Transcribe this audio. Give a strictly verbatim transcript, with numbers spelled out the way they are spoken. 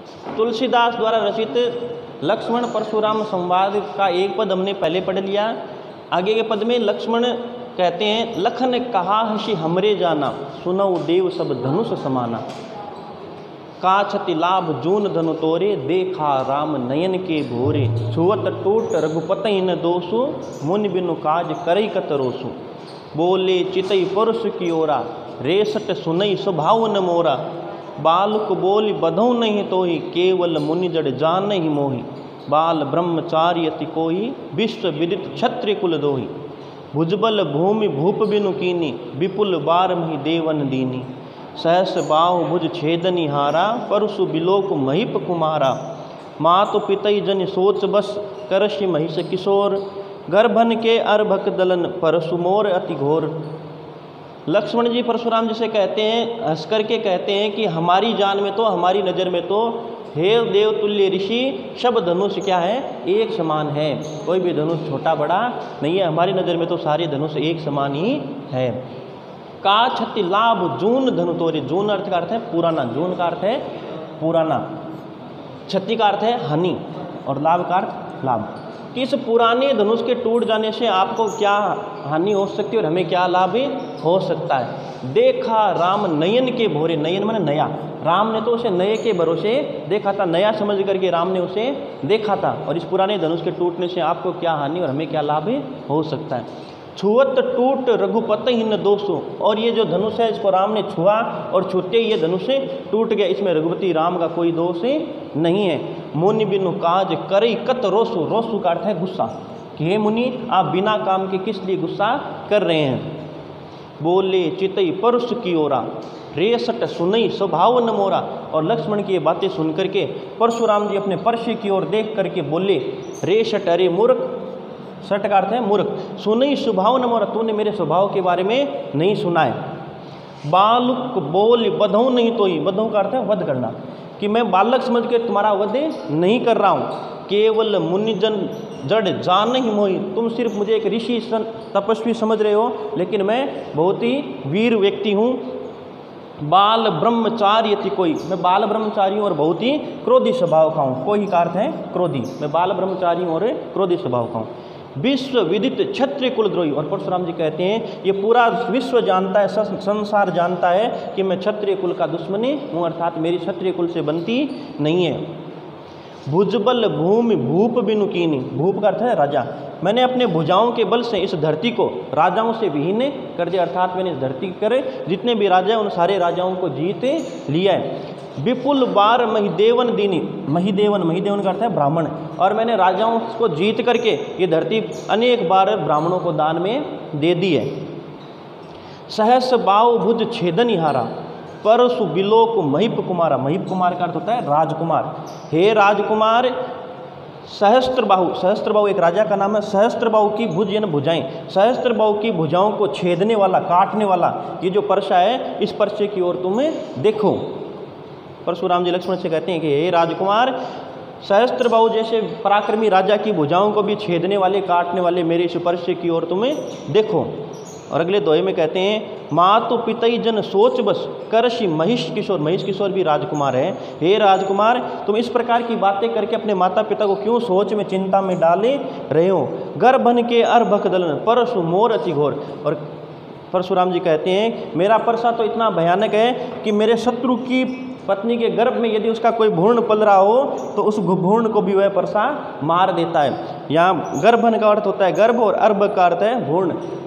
तुलसीदास द्वारा रचित लक्ष्मण परशुराम संवाद का एक पद हमने पहले पढ़ लिया। आगे के पद में लक्ष्मण कहते हैं, लखन कहा हसी हमरे जाना, सुनऊ देव सब धनुष समाना। का छति लाभ जून धनु तोरे, देखा राम नयन के भोरे। छुअत टूट रघुपति न दोषु, मुनि बिनु काज करई कत रोसु। बोले चितई परुष की ओरा, रेसट सुनई स्वभाव न मोरा। बालक बोल बधौ नहीं तोहि, केवल मुनि जड़ जान ही मोहि। बाल ब्रह्मचारी अति कोई, विश्व विदित क्षत्रिय कुल दोहि। भुजबल भूमि भूप बिनु कीनी, विपुल बारमहि देवन दीनी। सहस बाहु भुज छेदनि हारा, परशु बिलोक महिप कुमारा। मातु पितई जन सोच बस, करषि महिष किशोर। गर्भन के अर्भक दलन, परशु मोर अति घोर। लक्ष्मण जी परशुराम जी से कहते हैं, हंस करके कहते हैं कि हमारी जान में तो, हमारी नज़र में तो हे देवतुल्य ऋषि, सब धनुष क्या है, एक समान है। कोई भी धनुष छोटा बड़ा नहीं है, हमारी नज़र में तो सारे धनुष एक समान ही है। का छति लाभ जून धनु तोरे। जून अर्थ का अर्थ है पुराना, जून का अर्थ है पुराना, क्षति का अर्थ है हानि और लाभ का अर्थ लाभ। कि इस पुराने धनुष के टूट जाने से आपको क्या हानि हो सकती है और हमें क्या लाभ हो सकता है। देखा राम नयन के भोरे, नयन माने नया, राम ने तो उसे नए के भरोसे देखा था, नया समझ करके राम ने उसे देखा था। और इस पुराने धनुष के टूटने से आपको क्या हानि और हमें क्या लाभ हो सकता है। छुअत टूट रघुपति ही न दोषो। और ये जो धनुष है इसको राम ने छुआ और छूते ये धनुष टूट गया, इसमें रघुपति राम का कोई दोष नहीं है। मुनि बिनु काज करई कत रोसु। रोसु का अर्थ है गुस्सा, कि हे मुनि आप बिना काम के किस लिए गुस्सा कर रहे हैं। बोले चितई परुष की ओरा, रेसट सुनई स्वभाव न मोरा। और लक्ष्मण की ये बातें सुन करके परशुराम जी अपने परशु की ओर देख करके बोले, रेसट अरे मूर्ख, सट का अर्थ है मूर्ख, सुनई स्वभाव न मोरा, तूने मेरे स्वभाव के बारे में नहीं सुना है। बालक बोल बधौ नहीं तोई। बधौ का अर्थ है वध करना, कि मैं बालक समझ के तुम्हारा वध नहीं कर रहा हूँ। केवल मुनिजन जड़ जान ही मोहि। तुम सिर्फ मुझे एक ऋषि तपस्वी समझ रहे हो, लेकिन मैं बहुत ही वीर व्यक्ति हूँ। बाल ब्रह्मचारी अति कोई, मैं बाल ब्रह्मचारी हूँ और बहुत ही क्रोधी स्वभाव का हूँ। कोई का अर्थ है क्रोधी, मैं बाल ब्रह्मचारी हूँ और क्रोधी स्वभाव का हूँ। विश्व विदित क्षत्रिय कुलद्रोही। और परशुराम जी कहते हैं ये पूरा विश्व जानता है, संसार जानता है कि मैं क्षत्रिय कुल का दुश्मनी हूँ, अर्थात मेरी क्षत्रिय कुल से बनती नहीं है। भुजबल भूमि भूप बिनु कीनी। भूप का अर्थ है राजा। मैंने अपने भुजाओं के बल से इस धरती को राजाओं से विहीन कर दिया, अर्थात मैंने इस धरती करे जितने भी राजा हैं उन सारे राजाओं को जीत लिया है। विपुल बार महिदेवन दीनी। महिदेवन, महिदेवन का अर्थ है ब्राह्मण। और मैंने राजाओं को जीत करके ये धरती अनेक बार ब्राह्मणों को दान में दे दी है। सहस बाहु भुज छेदनि हारा, परशु बिलोक महिप कुमारा। महिप कुमार का अर्थ होता है राजकुमार। हे राजकुमार, सहस्त्र बाहु, सहस्त्र बाहु एक राजा का नाम है। सहस्त्र बाहु की भुज यानी भुजाएं, सहस्त्र बाहु की भुजाओं को छेदने वाला, काटने वाला ये जो परशा है, इस परशे की ओर तुम्हें देखो। परशुराम जी लक्ष्मण से कहते हैं कि हे राजकुमार, सहस्त्र बाहु जैसे पराक्रमी राजा की भुजाओं को भी छेदने वाले, काटने वाले मेरे इस परशे की ओर तुम्हें देखो। और अगले दोहे में कहते हैं, मातु पितई जन सोच बस, करषि महिष किशोर। महिष किशोर भी राजकुमार है। हे राजकुमार, तुम इस प्रकार की बातें करके अपने माता पिता को क्यों सोच में, चिंता में डाले रहे हो। गर्भन के अर्भक दलन, परशु मोर अति घोर। और परशुराम जी कहते हैं मेरा परसा तो इतना भयानक है कि मेरे शत्रु की पत्नी के गर्भ में यदि उसका कोई भ्रूण पल रहा हो तो उस भ्रूण को भी वह परसा मार देता है। यहाँ गर्भन का अर्थ होता है गर्भ और अर्भ का अर्थ है भ्रूण।